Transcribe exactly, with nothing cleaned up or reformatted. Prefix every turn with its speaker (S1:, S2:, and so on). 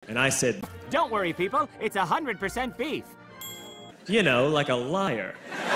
S1: And I said,
S2: Don't worry, people. It's one hundred percent beef.
S1: you know, like a liar.